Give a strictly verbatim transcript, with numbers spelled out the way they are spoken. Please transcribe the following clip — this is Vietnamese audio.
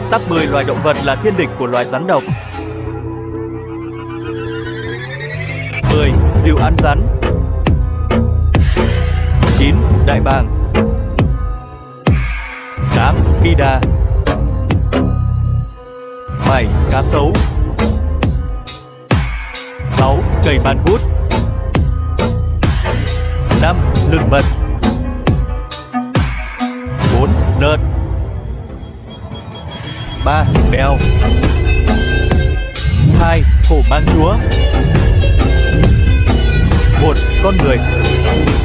Top mười loài động vật là thiên địch của loài rắn độc. mười. Diều ăn rắn. chín. Đại bàng. tám. Kỳ đà. bảy. Cá sấu. sáu. Cây ban cút. năm. Lươn mật. bốn. Lợn. ba. Mèo. hai. Hổ mang chúa. một. Con người.